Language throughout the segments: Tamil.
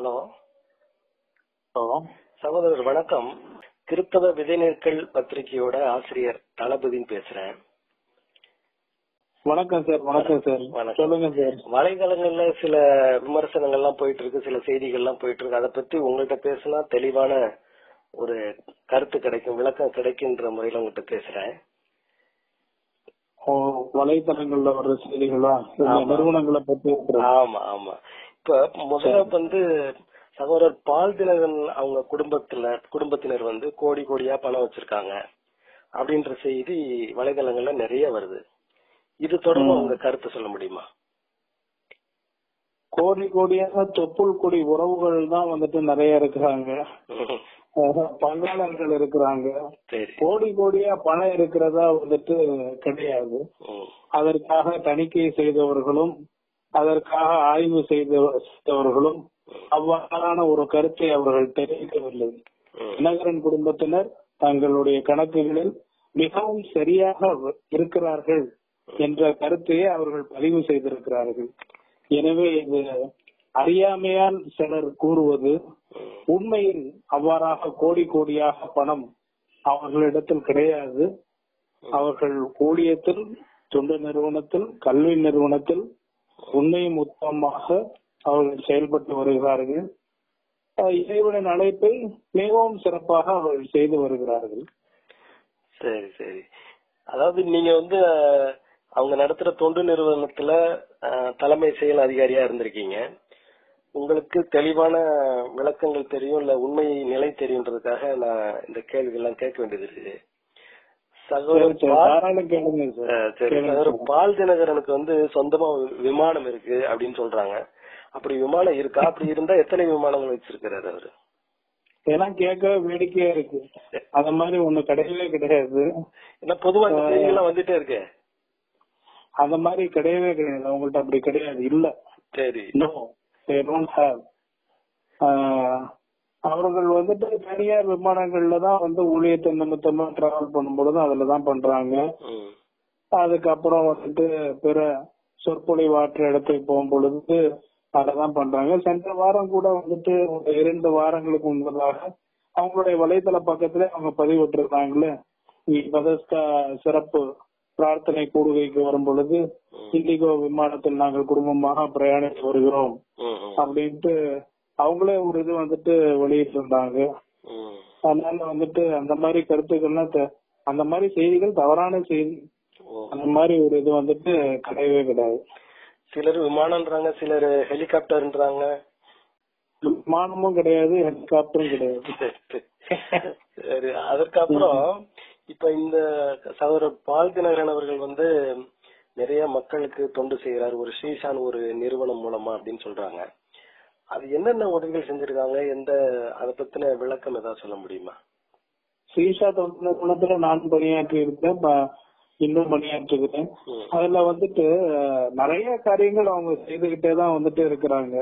ஹலோ ஹலோ சகோதரர் வணக்கம். கிறிஸ்தவ விதைநெற்கள் பத்திரிகையோட ஆசிரியர் தளபதின்னு பேசுறேன். வணக்கம் சார். வணக்கம் சார். சொல்லுங்க சார். வலைதளங்கள்ல சில விமர்சனங்கள்லாம் போயிட்டு இருக்கு, சில செய்திகள்லாம் போயிட்டு இருக்கு. அதை பத்தி உங்கள்கிட்ட பேசினா தெளிவான ஒரு கருத்து கிடைக்கும், விளக்கம் கிடைக்குன்ற முறையில உங்ககிட்ட பேசுறேன். வலைதளங்கள்ல வர்ற செய்திகளா, நிறுவனங்களை பத்தி? ஆமா ஆமா. இப்ப முதல்ல சகோதரர் பால் தினகரன் அவங்க குடும்பத்தினர் கோடி கோடியா பணம் வச்சிருக்காங்க அப்படின்ற செய்தி வலைதளங்கள்ல நிறைய வருது. இது தொடர்பா உங்க கருத்து சொல்ல முடியுமா? கோடி கோடியாக தொப்புள் கொடி உறவுகள் தான் நிறைய இருக்கிறாங்க, பங்காளர்கள் இருக்கிறாங்க. கோடி கோடியா பணம் இருக்கிறதா கிடையாது. அதற்காக தணிக்கை செய்தவர்களும் அதற்காக ஆய்வு செய்தவர்களும் அவ்வாறான ஒரு கருத்தை அவர்கள் தெரிவிக்கவில்லை. தினகரன் குடும்பத்தினர் தங்களுடைய கணக்குகளில் மிகவும் சரியாக இருக்கிறார்கள் என்ற கருத்தையே அவர்கள் பதிவு செய்திருக்கிறார்கள். எனவே இது அறியாமையால் சிலர் கூறுவது, உண்மையில் அவ்வாறாக கோடி கோடியாக பணம் அவர்களிடத்தில் கிடையாது. அவர்கள் ஊழியத்தில், தொண்டு நிறுவனத்தில், கல்வி நிறுவனத்தில் உண்மையும் உத்தமமாக அவர்கள் செயல்பட்டு வருகிறார்கள். இறைவனின் அழைப்பை மிகவும் சிறப்பாக அவர்கள் செய்து வருகிறார்கள். சரி சரி. அதாவது நீங்க அவங்க நடத்துற தொண்டு நிறுவனத்துல தலைமை செயல் அதிகாரியா இருந்திருக்கீங்க. உங்களுக்கு தெளிவான விளக்கங்கள் தெரியும், இல்ல உண்மை நிலை தெரியுன்றதுக்காக நான் இந்த கேள்வி எல்லாம் கேட்க வேண்டியது இருக்குது. சகோதரர் பால் தினகரனுக்கு சொந்தமா விமானம் இருக்கு அப்படின்னு சொல்றாங்க. அப்படி விமானம் இருக்கா? அப்படி இருந்தா எத்தனை விமானங்கள் வச்சிருக்கிறாரு அவரு? இதெல்லாம் கேட்க வேடிக்கையா இருக்கு. அந்த மாதிரி ஒண்ணு கிடையவே கிடையாது. ஏன்னா பொதுவா செய்திகள்லாம் வந்துட்டே இருக்கு. அந்த மாதிரி கிடையவே கிடையாது. அவங்கள்ட்ட அப்படி கிடையாது. இல்ல. சரி. அவர்கள் தனியார் விமானங்கள்ல தான் ஊழியத்தை நிமித்தமா டிராவல் பண்ணும்பொழுது அதுலதான் பண்றாங்க. அதுக்கப்புறம் பிற சொற்பொழிவாற்ற இடத்துக்கு போகும் பொழுது அததான் பண்றாங்க. சென்ற வாரம் கூட 2 வாரங்களுக்கு முன்பதாக அவங்களுடைய வலைதள பக்கத்துல அவங்க பதிவிட்டிருந்தாங்களே, சிறப்பு பிரார்த்தனை கூடுகைக்கு வரும் பொழுது இண்டிகோ விமானத்தில் நாங்கள் குடும்பமாக பிரயாணித்து வருகிறோம் அப்படின்ட்டு அவங்களே ஒரு இது வெளியிட்டு இருந்தாங்க. அதனால அந்த மாதிரி கருத்துக்கள்லாம், அந்த மாதிரி செய்திகள் தவறான செய்தி. அந்த மாதிரி ஒரு இது கிடையவே கிடையாது. சிலர் விமானம்ன்றாங்க, சிலர் ஹெலிகாப்டர்ன்றாங்க. விமானமும் கிடையாது, ஹெலிகாப்டரும் கிடையாது. சரி. அதற்கப்புறம் இப்ப இந்த சகோதரர் பால் தினகரன் அவர்கள் நிறைய மக்களுக்கு தொண்டு செய்யறாரு, ஒரு ஸ்ரீசான் ஒரு நிறுவனம் மூலமா அப்படின்னு சொல்றாங்க. அது என்னென்ன உதவிகள் செஞ்சிருக்காங்க, அதை பத்தின விளக்கம் ஏதாவது சொல்ல முடியுமா? ஸ்ரீஷா தொண்டு நிறுவனத்துல நான் பணியாற்றி இருக்கேன், இன்னும் பணியாற்றுகிறேன். அதுல நிறைய காரியங்கள் அவங்க செய்துகிட்டே தான் இருக்கிறாங்க.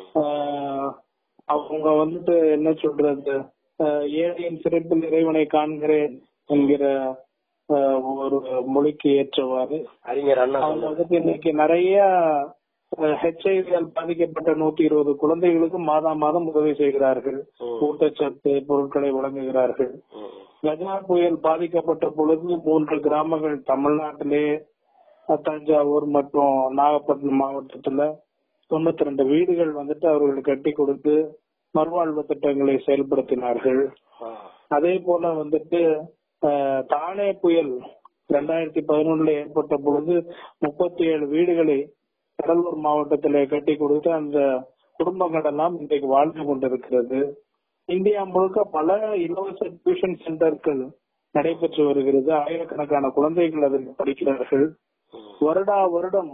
அவங்க என்ன சொல்றது, ஏழையின் சிறப்பில் இறைவனை காண்கிறேன் என்கிற ஒரு மொழிக்கு ஏற்றவாறு அவங்க இன்னைக்கு நிறைய HIV-யால் பாதிக்கப்பட்ட 120 குழந்தைகளுக்கு மாதம் உதவி செய்கிறார்கள். ஊட்டச்சத்து பொருட்களை வழங்குகிறார்கள். கஜா புயல் பாதிக்கப்பட்ட பொழுது 3 கிராமங்கள் தமிழ்நாட்டிலே, தஞ்சாவூர் மற்றும் நாகப்பட்டினம் மாவட்டத்துல 92 வீடுகள் அவர்கள் கட்டி கொடுத்து மறுவாழ்வு திட்டங்களை செயல்படுத்தினார்கள். அதே போல தானே புயல் 2011 ஏற்பட்ட பொழுது 37 வீடுகளை கடலூர் மாவட்டத்திலே கட்டி கொடுத்து அந்த குடும்பங்கள் எல்லாம் இன்றைக்கு வாழ்ந்து கொண்டிருக்கிறது. இந்தியா முழுக்க பல இலவச டியூஷன் சென்டர்கள் நடைபெற்று வருகிறது. ஆயிரக்கணக்கான குழந்தைகள் அதில் படிக்கிறார்கள். வருடம்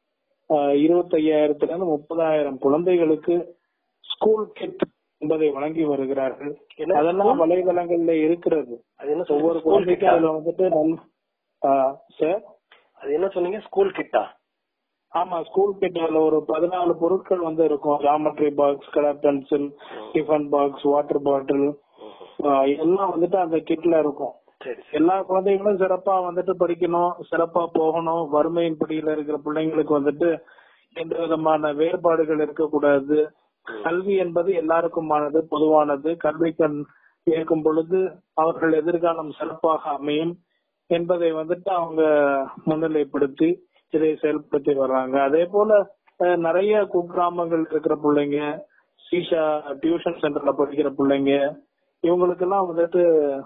25,000 to 30,000 குழந்தைகளுக்கு ஸ்கூல் கிட் என்பதை வழங்கி வருகிறார்கள். அதெல்லாம் வலைதளங்கள்ல இருக்கிறது. ஒவ்வொரு குழந்தைக்கும் அதுல சார் அது என்ன சொன்னீங்க, ஸ்கூல் கிட்டா? ஆமா, ஸ்கூல் கிட். அதுல ஒரு 14 பொருட்கள் இருக்கும். Geometry box, colour pencil, tiffin box, water bottle எல்லாம் அந்த கிட்ல இருக்கும். எல்லா குழந்தைகளும் சிறப்பா படிக்கணும், சிறப்பா போகணும். வறுமையின் பிடியில இருக்கிற பிள்ளைங்களுக்கு எந்த விதமான வேறுபாடுகள் இருக்கக்கூடாது. கல்வி என்பது எல்லாருக்குமானது, பொதுவானது. கல்வி கண் கேட்கும் பொழுது அவர்கள் எதிர்காலம் சிறப்பாக அமையும் என்பதை வந்துட்டு அவங்க முன்னிலைப்படுத்தி இதை செயல்படுத்தி வர்றாங்க. அதே போல நிறைய குக்கிராமங்கள் இருக்கிற பிள்ளைங்க, சீஷா டியூஷன் சென்டர்ல படிக்கிற பிள்ளைங்க, இவங்களுக்கு எல்லாம் வந்துட்டு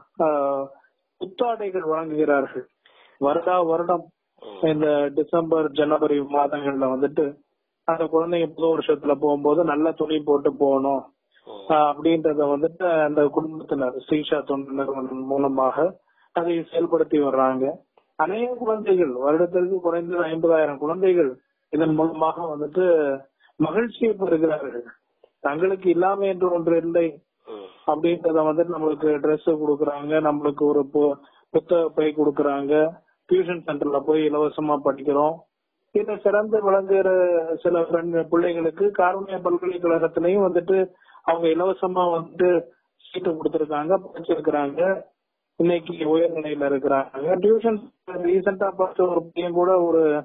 புத்தாடைகள் வழங்குகிறார்கள். வருடம் இந்த டிசம்பர் ஜனவரி மாதங்கள்ல வந்துட்டு அந்த குழந்தைங்க புது வருஷத்துல போகும்போது நல்ல துணி போட்டு போகணும் அப்படின்றத வந்துட்டு அந்த குடும்பத்தினர் சீஷா தொண்டு நிறுவனம் மூலமாக அதை செயல்படுத்தி வர்றாங்க. அநேக குழந்தைகள், வருடத்திற்கு குறைந்தது 50,000 குழந்தைகள் இதன் மூலமாக வந்துட்டு மகிழ்ச்சியை பெறுகிறார்கள். தங்களுக்கு இல்லாம என்று ஒன்று இல்லை அப்படின்றத வந்துட்டு நம்மளுக்கு ட்ரெஸ் கொடுக்கறாங்க, நம்மளுக்கு ஒரு புத்தக பை கொடுக்கறாங்க, டியூஷன் சென்டர்ல போய் இலவசமா படிக்கிறோம். இதை சிறந்து விளங்குகிற சில பிள்ளைகளுக்கு காருண்யா பல்கலைக்கழகத்திலையும் வந்துட்டு அவங்க இலவசமா வந்துட்டு சீட்டு கொடுத்திருக்காங்க, படிச்சிருக்கிறாங்க, இன்னைக்கு உயர்நிலையில இருக்கிறாங்க. டியூஷன் ரீசெண்டா பார்த்த ஒரு பையன் கூட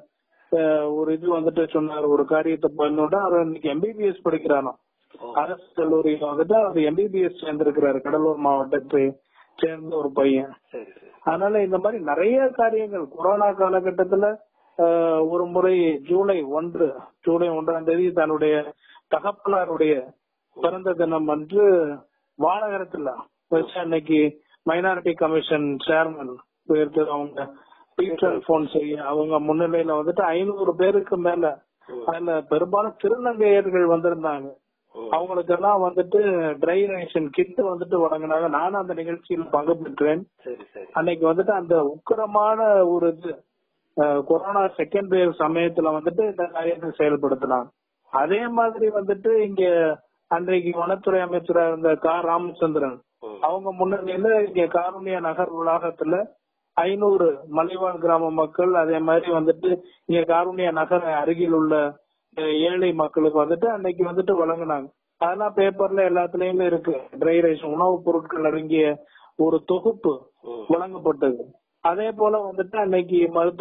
ஒரு இது வந்துட்டு சொன்னார், ஒரு காரியத்தை பண்ணோட அவர் இன்னைக்கு எம்பிபிஎஸ் படிக்கிறானோ, அரசு கல்லூரியில வந்துட்டு அவர் எம்பிபிஎஸ் சேர்ந்திருக்கிறாரு, கடலூர் மாவட்டத்தை சேர்ந்த ஒரு பையன். அதனால இந்த மாதிரி நிறைய காரியங்கள் கொரோனா காலகட்டத்துல ஒரு முறை ஜூலை 1ஆம் தேதி தன்னுடைய தகப்பனாருடைய பிறந்த தினம் அன்று வானகரத்துல வச்சு அன்னைக்கு மைனாரிட்டி கமிஷன் சேர்மன் அவங்க பீட்டர் போன்சே அவங்க முன்னிலையில வந்துட்டு 500 பேருக்கு மேல, அதுல பெரும்பாலும் திருநங்கையர்கள் வந்திருந்தாங்க. அவங்களுக்கு எல்லாம் வந்துட்டு ட்ரை ரேஷன் கிட் வந்துட்டு வழங்கினாங்க. நானும் அந்த நிகழ்ச்சியில் பங்கு பெற்றேன். அன்னைக்கு வந்துட்டு அந்த உக்கிரமான ஒரு இது கொரோனா செகண்ட் வேவ் சமயத்துல வந்துட்டு இந்த காரியத்தை செயல்படுத்தினாங்க. அதே மாதிரி வந்துட்டு இங்க அன்றைக்கு வனத்துறை அமைச்சரா இருந்த ராமச்சந்திரன் அவங்க முன்னிலையில இங்க காருண்யா நகர் வளாகத்துல 500 மலைவாழ் கிராம மக்கள், அதே மாதிரி வந்துட்டு இங்க காருண்யா நகர் அருகில் உள்ள ஏழை மக்களுக்கு வந்துட்டு அன்னைக்கு வந்துட்டு வழங்கினாங்க. அதெல்லாம் பேப்பர்ல எல்லாத்துலயுமே இருக்கு. ட்ரை ரைஸ் உணவுப் பொருட்கள் அடங்கிய ஒரு தொகுப்பு வழங்கப்பட்டது. அதே போல வந்துட்டு அன்னைக்கு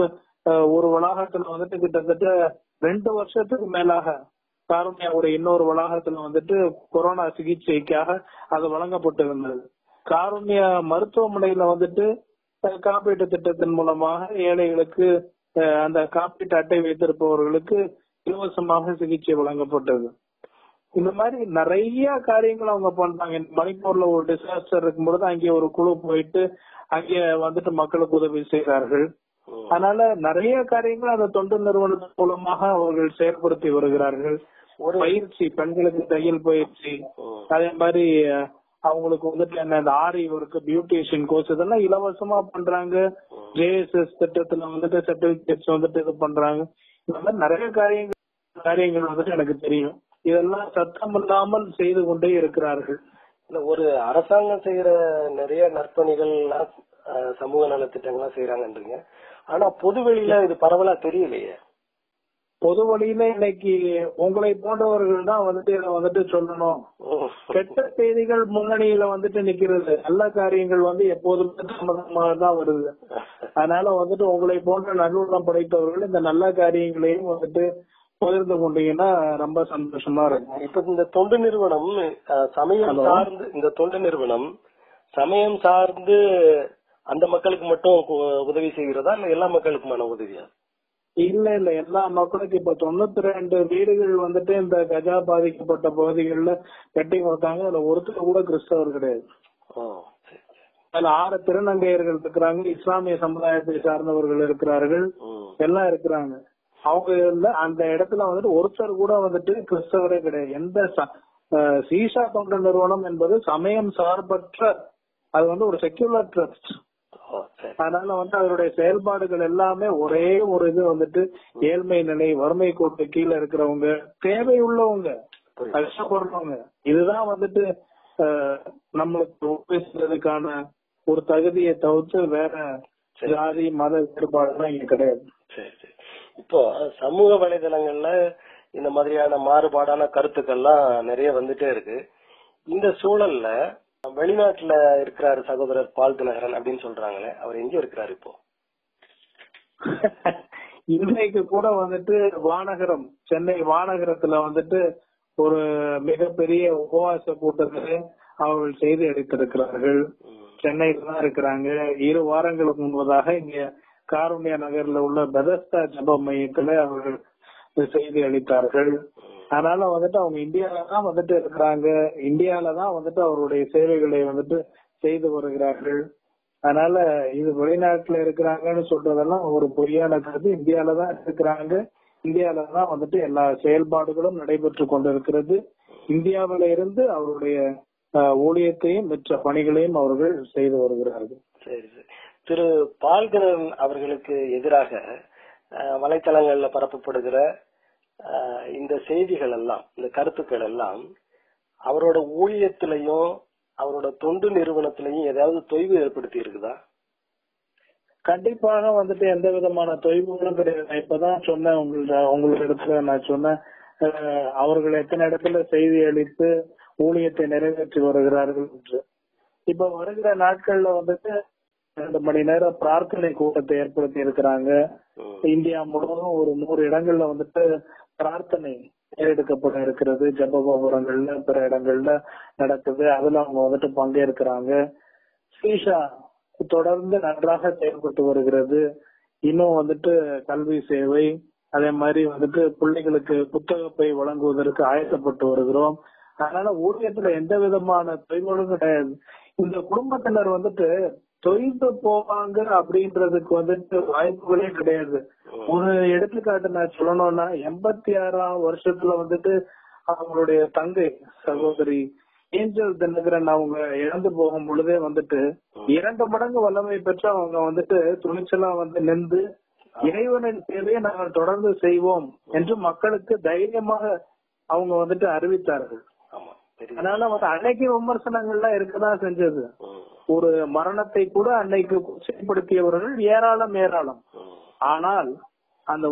ஒரு வளாகத்துல வந்துட்டு கிட்டத்தட்ட 2 வருஷத்துக்கு மேலாக காருண்யாவுடைய இன்னொரு வளாகத்துல வந்துட்டு கொரோனா சிகிச்சைக்காக அது வழங்கப்பட்டிருந்தது. காருண்யா மருத்துவமனையில வந்துட்டு காப்பீட்டு திட்டத்தின் மூலமாக ஏழைகளுக்கு அந்த காப்பீட்டு அட்டை வைத்திருப்பவர்களுக்கு இலவசமாக சிகிச்சை வழங்கப்பட்டது. இந்த மாதிரி நிறைய காரியங்கள் அவங்க பண்றாங்க. மணிப்பூர்ல ஒரு டிசாஸ்டர் இருக்கும்போது அங்கே ஒரு குழு போயிட்டு அங்கே வந்துட்டு மக்களுக்கு உதவி செய்கிறார்கள். அதனால நிறைய காரியங்கள் அந்த தொண்டு நிறுவனத்தின் மூலமாக அவர்கள் செயல்படுத்தி வருகிறார்கள். ஒரு பயிற்சி, பெண்களுக்கு தையல் பயிற்சி, அதே மாதிரி அவங்களுக்கு வந்துட்டு என்ன ஆரி ஒர்க், பியூட்டிஷியன் கோர்ஸ் இதெல்லாம் இலவசமா பண்றாங்க. ஜேஎஸ்எஸ் திட்டத்துல வந்துட்டு சர்டிபிகேட்ஸ் வந்துட்டு இது பண்றாங்க. இந்த மாதிரி நிறைய காரியங்கள் வந்துட்டு எனக்கு தெரியும். இதெல்லாம் சத்தம் இல்லாமல் செய்து கொண்டே இருக்கிறார்கள். ஒரு அரசாங்கம் செய்யற நிறைய நற்பணிகள், சமூக நலத்திட்டங்கள்லாம் செய்யறாங்கன்றீங்க. ஆனா பொது வெளியில இது பரவலா தெரியலையே. பொது வழியில இன்னைக்கு உங்களை போன்றவர்கள் தான் வந்துட்டு இதை வந்துட்டு சொல்லணும். கெட்ட செய்திகள் முன்னணியில வந்துட்டு நிக்கிறது, நல்ல காரியங்கள் வந்து எப்போதுமே தாமதமாக தான் வருது. அதனால வந்துட்டு உங்களை போன்ற நல்லுள்ளம் படைத்தவர்கள் இந்த நல்ல காரியங்களையும் வந்துட்டு பகிர்ந்து கொண்டீங்கன்னா ரொம்ப சந்தோஷமா இருக்கும். இப்ப இந்த தொண்டு நிறுவனம் சமயம் சார்ந்து அந்த மக்களுக்கு மட்டும் உதவி செய்கிறதா இல்ல எல்லா மக்களுக்குமான உதவியா? இல்ல எல்லா மக்களுக்கும். இப்ப 92 வீடுகள் வந்துட்டு இந்த கஜா பாதிக்கப்பட்ட பகுதிகளில் கட்டி கொடுத்தாங்க. அதுல ஒருத்தர் கூட கிறிஸ்தவர் கிடையாது. அதுல 6 திருநங்கையர்கள் இருக்கிறாங்க, இஸ்லாமிய சமுதாயத்தை சார்ந்தவர்கள் இருக்கிறார்கள், எல்லாம் இருக்கிறாங்க. அவங்க அந்த இடத்துல வந்துட்டு ஒருத்தர் கூட வந்துட்டு கிறிஸ்தவரே கிடையாது. எந்த சீஷா தொண்டு நிறுவனம் என்பது சமயம் சார்பற்ற, அது வந்து ஒரு செக்யூலர் ட்ரஸ்ட். அதனால வந்து அதனுடைய செயல்பாடுகள் எல்லாமே ஒரே ஒரு இது வந்துட்டு ஏழ்மை நிலை, வறுமை கோட்டு கீழே இருக்கிறவங்க, தேவை உள்ளவங்க, கஷ்டப்படுறவங்க, இதுதான் வந்துட்டு நம்மளுக்கு உபயோகிக்கிறதுக்கான ஒரு தகுதியை தவிர்த்து வேற ஜாதி மத வேறுபாடுலாம் இங்க கிடையாது. இப்போ சமூக வலைதளங்கள்ல இந்த மாதிரியான மாறுபாடான கருத்துக்கள்லாம் நிறைய வந்துட்டே இருக்கு. இந்த சூழல்ல வெளிநாட்டுல இருக்கிறாரு சகோதரர் பால் தினகரன் அப்படின்னு சொல்றாங்களே, அவர் எங்க இருக்கிறாரு இப்போ? இன்றைக்கு கூட வந்துட்டு வானகரம், சென்னை வானகரத்துல வந்துட்டு ஒரு மிகப்பெரிய உபவாச கூட்டத்தை அவர்கள் செய்து அளித்திருக்கிறார்கள். சென்னையில தான் இருக்கிறாங்க. 2 வாரங்களுக்கு முன்பதாக இங்க காருண்யா நகர்ல உள்ள பெதஸ்தா ஜப மையத்துல அவர்கள் செய்தி அளித்தார்கள். அதனால வந்துட்டு அவங்க இந்தியால தான் வந்துட்டு இருக்கிறாங்க. இந்தியால தான் வந்துட்டு அவருடைய சேவைகளை வந்துட்டு செய்து வருகிறார்கள். அதனால இது வெளிநாட்டுல இருக்கிறாங்கன்னு சொல்றதெல்லாம் ஒரு பொய்யான கருத்து. இந்தியால தான் இருக்கிறாங்க. இந்தியால தான் வந்துட்டு எல்லா செயல்பாடுகளும் நடைபெற்று கொண்டிருக்கிறது. இந்தியாவில இருந்து அவருடைய ஊழியத்தையும் மற்ற பணிகளையும் அவர்கள் செய்து வருகிறார்கள். சரி சரி. திரு பால்கரன் அவர்களுக்கு எதிராக வலைத்தளங்கள்ல பரப்பப்படுகிற இந்த செய்திகள் எல்லாம், இந்த கருத்துக்கள் எல்லாம் அவரோட ஊழியத்திலையும் அவரோட தொண்டு நிறுவனத்திலையும் ஏதாவது தொய்வு ஏற்படுத்தி இருக்குதா? கண்டிப்பாக வந்துட்டு எந்த விதமான தொய்வுகளும் கிடையாது. நான் இப்பதான் சொன்னேன் உங்களோட இடத்துல நான் சொன்னேன், அவர்கள் எத்தனை இடத்துல செய்தி அளித்து ஊழியத்தை நிறைவேற்றி வருகிறார்கள் என்று. இப்ப வருகிற நாட்கள்ல வந்துட்டு 2 மணி நேரம் பிரார்த்தனை கூட்டத்தை ஏற்படுத்தி இருக்கிறாங்க. இந்தியா முழுவதும் ஒரு 100 இடங்கள்ல வந்துட்டு பிரார்த்தனை ஏறெடுக்கப்பட இருக்கிறது. ஜபகோபுரங்கள்ல பிற இடங்கள்ல நடக்குது. அதுல அவங்க வந்துட்டு பங்கேற்கிறாங்க. ஸ்ரீஷா தொடர்ந்து நன்றாக செயல்பட்டு வருகிறது. இன்னும் வந்துட்டு கல்வி சேவை, அதே மாதிரி வந்துட்டு பிள்ளைகளுக்கு புத்தகப்பை வழங்குவதற்கு ஆயத்தப்பட்டு வருகிறோம். அதனால ஊழியத்துல எந்த விதமான தொய்வுகளும் கிடையாது. இந்த குடும்பத்தினர் வந்துட்டு தொய்ந்து போவாங்க அப்படின்றதுக்கு வந்துட்டு வாய்ப்புகளே கிடையாது. ஒரு எடுத்துக்காட்டு நான் சொல்லணும்னா, 86ஆம் வருஷத்துல வந்துட்டு அவங்களுடைய தங்கை சகோதரி ஏஞ்சல் தினகரன் அவங்க இறந்து போகும் பொழுதே வந்துட்டு 2 மடங்கு வல்லமை பெற்று அவங்க வந்துட்டு துணிச்சலா வந்து நின்று இறைவனின் சேவையை நாங்கள் தொடர்ந்து செய்வோம் என்று மக்களுக்கு தைரியமாக அவங்க வந்துட்டு அறிவித்தார்கள். அதனால வந்து அன்னைக்கு விமர்சனங்கள்லாம் இருக்கதான் செஞ்சது. ஒரு மரணத்தை கூட அன்னைக்கு கொச்சைப்படுத்தியவர்கள் ஏராளம். ஆனால் அந்த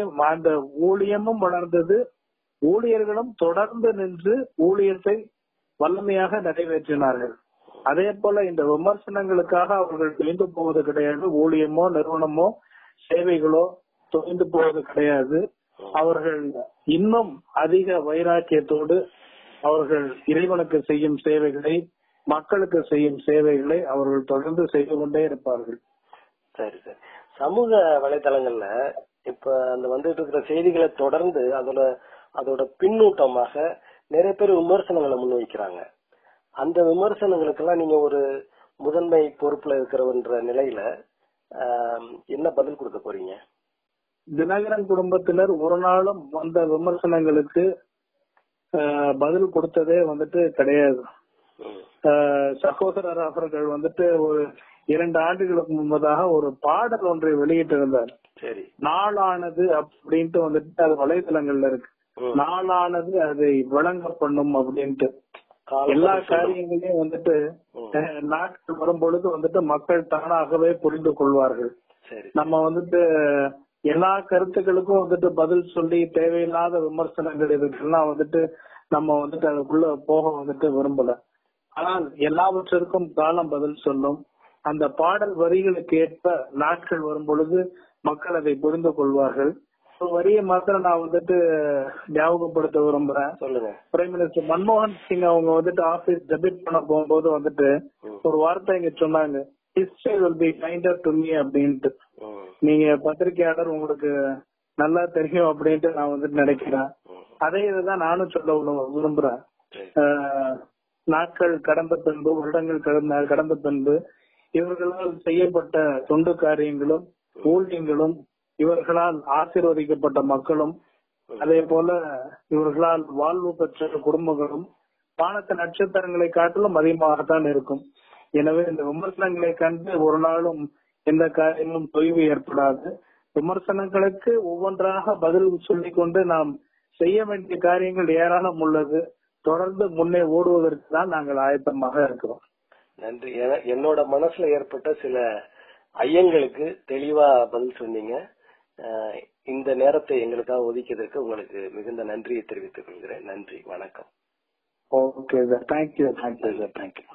ஊழியமும் வளர்ந்தது. ஊழியர்களும் தொடர்ந்து நின்று ஊழியத்தை வல்லமையாக நிறைவேற்றினார்கள். அதே போல இந்த விமர்சனங்களுக்காக அவர்கள் தொய்ந்து போவது கிடையாது. ஊழியமோ நிறுவனமோ சேவைகளோ தொய்ந்து போவது கிடையாது. அவர்கள் இன்னும் அதிக வைராக்கியத்தோடு அவர்கள் இறைவனுக்கு செய்யும் சேவைகளை, மக்களுக்கு செய்யும் சேவைகளை அவர்கள் தொடர்ந்து செய்து கொண்டே இருப்பார்கள். சரி சரி. சமூக வலைதளங்கள்ல இப்ப அந்த வந்துட்டு இருக்கிற செய்திகளை தொடர்ந்து அதோட பின்னூட்டமாக நிறைய பேர் விமர்சனங்களை முன்வைக்கிறாங்க. அந்த விமர்சனங்களுக்கெல்லாம் நீங்க ஒரு முதன்மை பொறுப்புல இருக்கிறவன்ற நிலையில என்ன பதில் கொடுக்க போறீங்க? தினகரன் குடும்பத்தினர் ஒரு நாளும் வந்த விமர்சனங்களுக்கு பதில் கொடுத்ததே வந்துட்டு கிடையாது. சகோதரர் அவர்கள் வந்துட்டு ஒரு 2 ஆண்டுகளுக்கு முன்பதாக ஒரு பாடல் ஒன்றை வெளியிட்டிருந்தார். சரி, நாளானது அப்படின்ட்டு வந்துட்டு அது வலைதளங்கள்ல இருக்கு. நாளானது அதை வழங்க பண்ணும் அப்படின்ட்டு எல்லா காரியங்களையும் வந்துட்டு நாட்கள் வரும் பொழுது வந்துட்டு மக்கள் தானாகவே புரிந்து கொள்வார்கள். நம்ம வந்துட்டு எல்லா கருத்துக்களுக்கும் வந்துட்டு பதில் சொல்லி தேவையில்லாத விமர்சனங்கள் இதுக்கெல்லாம் வந்துட்டு நம்ம வந்துட்டு அதுக்குள்ள போக வந்துட்டு விரும்பல. ஆனால் எல்லாவற்றிற்கும் காலம் பதில் சொல்லும். அந்த பாடல் வரிகளுக்கு ஏற்ப நாட்கள் வரும் பொழுது மக்கள் அதை புரிந்து கொள்வார்கள். ஒரு வரியை மாத்திரம் நான் வந்துட்டு ஞாபகப்படுத்த விரும்புறேன். சொல்லுங்க. பிரைம் மினிஸ்டர் மன்மோகன் சிங் அவங்க வந்துட்டு ஆபீஸ் டெபிட் பண்ண போகும்போது வந்துட்டு ஒரு வார்த்தை இங்க சொன்னாங்க, history will be kinder to me அப்படின்ட்டு. நீங்க பத்திரிகையாளர், உங்களுக்கு நல்லா தெரியும் அப்படின்ட்டு நான் வந்துட்டு நினைக்கிறேன். அதே இதுதான் நானும் சொல்ல விரும்புறேன். நாட்கள் கடந்த பின்பு, வருடங்கள் கடந்த பின்பு இவர்களால் செய்யப்பட்ட தொண்டு காரியங்களும் ஊழியங்களும், இவர்களால் ஆசீர்வதிக்கப்பட்ட மக்களும், அதே போல இவர்களால் வாழ்வு பெற்ற குடும்பங்களும் வானத்து நட்சத்திரங்களை காட்டிலும் அதிகமாகத்தான் இருக்கும். எனவே இந்த விமர்சனங்களை கண்டு ஒரு நாளும் எந்த காரியமும் தொய்வு ஏற்படாது. விமர்சனங்களுக்கு ஒவ்வொன்றாக பதில் சொல்லிக் கொண்டு நாம் செய்ய வேண்டிய காரியங்கள் ஏராளம் உள்ளது. தொடர்ந்து முன்னே ஓடுவதற்கு தான் நாங்கள் ஆயத்தமாக இருக்கிறோம். நன்றி. என்னோட மனசுல ஏற்பட்ட சில ஐயங்களுக்கு தெளிவா பதில் சொன்னீங்க. இந்த நேரத்தை எங்களுக்காக ஒதுக்கியதற்கு உங்களுக்கு மிகுந்த நன்றியை தெரிவித்துக் கொள்கிறேன். நன்றி, வணக்கம். Okay sir, thank you sir, thank you.